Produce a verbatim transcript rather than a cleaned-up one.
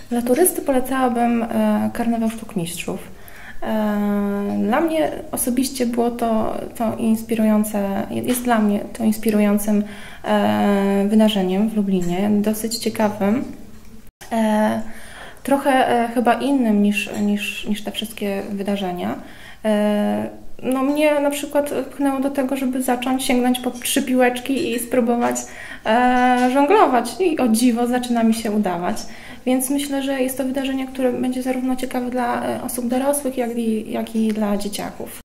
Dla turysty polecałabym Karnawał Sztuk Mistrzów. Dla mnie osobiście było to, to inspirujące, jest dla mnie to inspirującym wydarzeniem w Lublinie, dosyć ciekawym, trochę chyba innym niż, niż, niż te wszystkie wydarzenia. No mnie na przykład pchnęło do tego, żeby zacząć sięgnąć po trzy piłeczki i spróbować e, żonglować. I o dziwo zaczyna mi się udawać. Więc myślę, że jest to wydarzenie, które będzie zarówno ciekawe dla osób dorosłych, jak i, jak i dla dzieciaków.